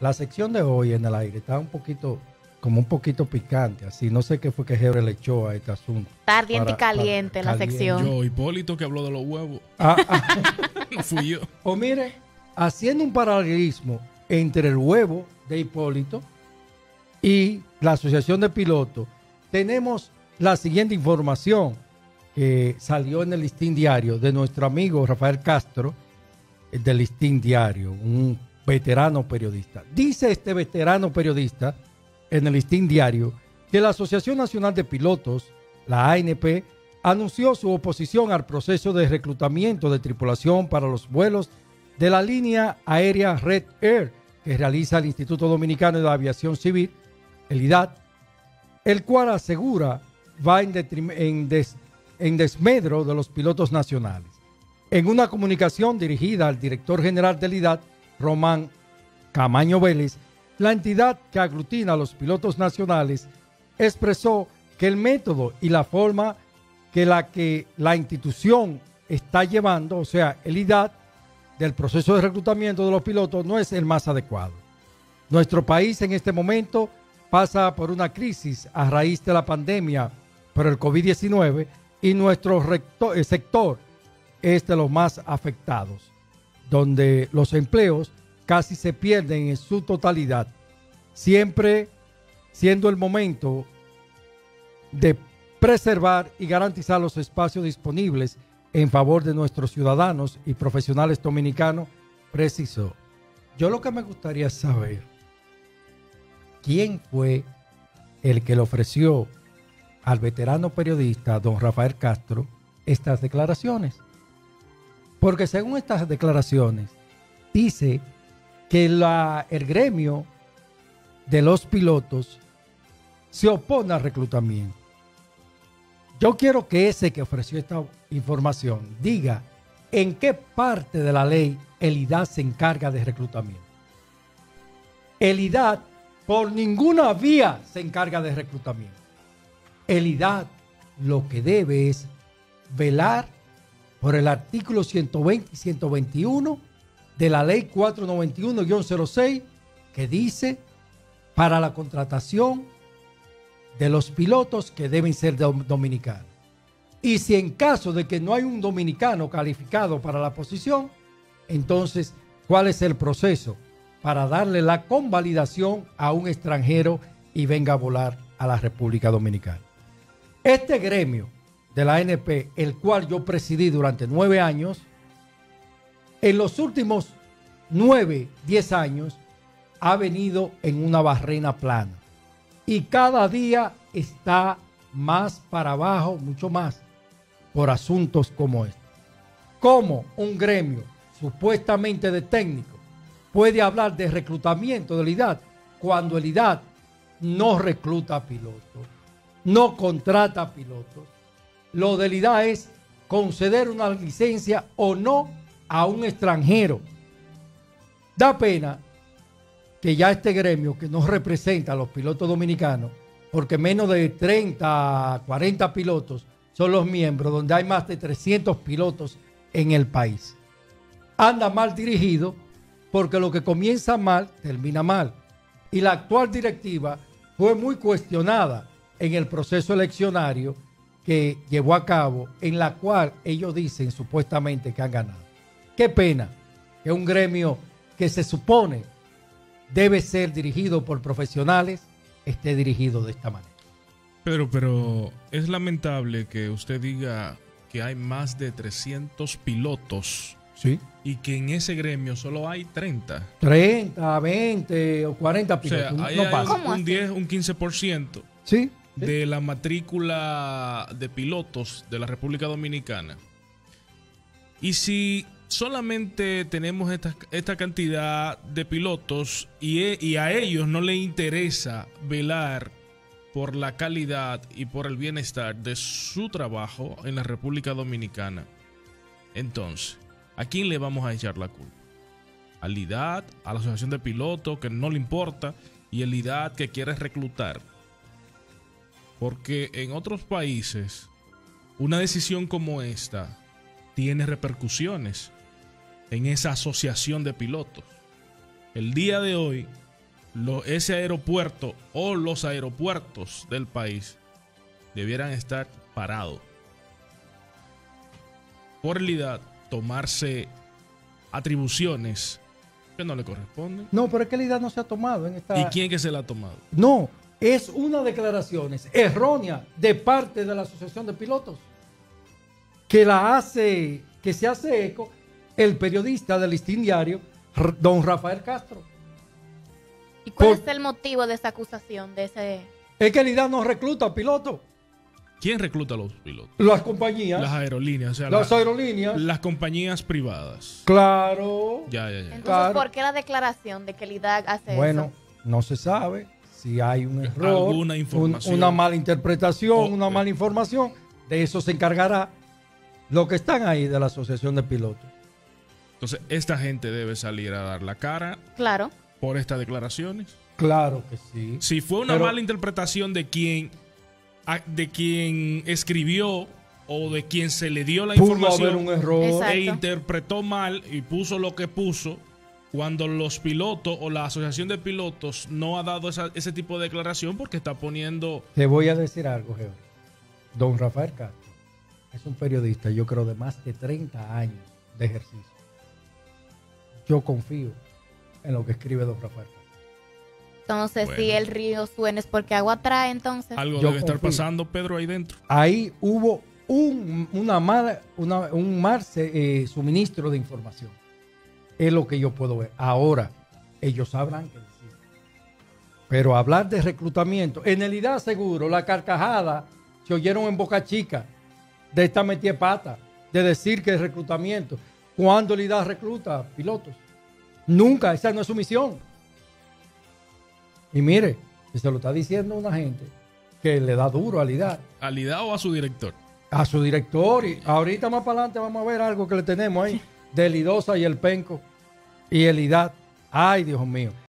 La sección de hoy en el aire está como un poquito picante, así. No sé qué fue que Hebre le echó a este asunto. Está ardiente y caliente la sección. Yo, Hipólito, que habló de los huevos. No fui yo. O mire, haciendo un paralelismo entre el huevo de Hipólito y la Asociación de Pilotos, tenemos la siguiente información que salió en el Listín Diario de nuestro amigo Rafael Castro, del Listín Diario, un veterano periodista. Dice este veterano periodista en el Listín Diario que la Asociación Nacional de Pilotos, la ANP, anunció su oposición al proceso de reclutamiento de tripulación para los vuelos de la línea aérea Red Air que realiza el Instituto Dominicano de Aviación Civil, el IDAT, el cual asegura va en desmedro de los pilotos nacionales. En una comunicación dirigida al director general del IDAT, Román Camaño Vélez, la entidad que aglutina a los pilotos nacionales expresó que el método y la forma que la institución está llevando, o sea, el IDAT, del proceso de reclutamiento de los pilotos no es el más adecuado. Nuestro país en este momento pasa por una crisis a raíz de la pandemia por el COVID-19 y nuestro sector es de los más afectados, donde los empleos casi se pierden en su totalidad, siempre siendo el momento de preservar y garantizar los espacios disponibles en favor de nuestros ciudadanos y profesionales dominicanos, precisó. Yo lo que me gustaría saber, ¿quién fue el que le ofreció al veterano periodista don Rafael Castro estas declaraciones? Porque según estas declaraciones, dice que el gremio de los pilotos se opone al reclutamiento. Yo quiero que ese que ofreció esta información diga en qué parte de la ley el IDAT se encarga de reclutamiento. El IDAT por ninguna vía se encarga de reclutamiento. El IDAT lo que debe es velar por el artículo 120 y 121 de la ley 491-06 que dice para la contratación de los pilotos que deben ser dominicanos. Y si en caso de que no hay un dominicano calificado para la posición, entonces, ¿cuál es el proceso para darle la convalidación a un extranjero y venga a volar a la República Dominicana? Este gremio de la ANP, el cual yo presidí durante 9 años, en los últimos 9, 10 años, ha venido en una barrena plana. Y cada día está más para abajo, mucho más, por asuntos como este. ¿Cómo un gremio supuestamente de técnicos puede hablar de reclutamiento del IDAT cuando el IDAT no recluta pilotos, no contrata pilotos? Lo del IDAT es conceder una licencia o no a un extranjero. Da pena que ya este gremio, que no representa a los pilotos dominicanos, porque menos de 30, 40 pilotos son los miembros, donde hay más de 300 pilotos en el país, anda mal dirigido, porque lo que comienza mal, termina mal. Y la actual directiva fue muy cuestionada en el proceso eleccionario que llevó a cabo, en la cual ellos dicen supuestamente que han ganado. Qué pena que un gremio que se supone debe ser dirigido por profesionales, esté dirigido de esta manera. Pero es lamentable que usted diga que hay más de 300 pilotos, sí, y que en ese gremio solo hay 30. 30, 20 o 40 pilotos. O sea, ahí no hay pasa. un 10, un 15% ¿Sí? de la matrícula de pilotos de la República Dominicana. Y si solamente tenemos esta cantidad de pilotos y a ellos no les interesa velar por la calidad y por el bienestar de su trabajo en la República Dominicana, entonces, ¿a quién le vamos a echar la culpa? ¿Al IDAT, a la Asociación de Pilotos, que no le importa, y el IDAT que quiere reclutar? Porque en otros países una decisión como esta tiene repercusiones en esa asociación de pilotos. El día de hoy ese aeropuerto o los aeropuertos del país debieran estar parados. Por el IDAD tomarse atribuciones que no le corresponden. No, pero es que la idea no se ha tomado en esta... ¿Y quién que se la ha tomado? No, es una declaración errónea de parte de la Asociación de Pilotos que se hace eco el periodista del Listín Diario, don Rafael Castro. ¿Y cuál es el motivo de esa acusación? Es que el IDAD no recluta pilotos. ¿Quién recluta a los pilotos? Las compañías. Las aerolíneas. O sea, las aerolíneas. Las compañías privadas. Claro. Ya. Entonces, claro. ¿por qué la declaración de que el IDAG hace eso? Bueno, no se sabe si hay un error, alguna información, una mala interpretación, una mala información. De eso se encargará los que están ahí de la Asociación de Pilotos. Entonces, esta gente debe salir a dar la cara. Claro. Por estas declaraciones. Claro que sí. Si fue una mala interpretación de quien escribió o de quien se le dio la información, haber un error. E interpretó mal y puso lo que puso, cuando los pilotos o la asociación de pilotos no ha dado ese tipo de declaración porque está poniendo... Te voy a decir algo, Jefe. Don Rafael Castro es un periodista, yo creo, de más de 30 años de ejercicio. Yo confío en lo que escribe don Rafael Castro. Entonces, si el río suena es porque agua trae, entonces. Algo debe estar pasando, Pedro, ahí dentro. Ahí hubo un mal suministro de información. Es lo que yo puedo ver. Ahora, ellos sabrán qué decir. Pero hablar de reclutamiento, en el IDAD seguro, la carcajada se oyeron en Boca Chica de esta metida pata, de decir que es reclutamiento. ¿Cuándo el IDAD recluta pilotos? Nunca, esa no es su misión. Y mire, se lo está diciendo una gente que le da duro al IDAD. ¿Al IDAD o a su director? A su director. Y ahorita más para adelante vamos a ver algo que le tenemos ahí del IDOSA y el Penco y el IDAD. Ay, Dios mío.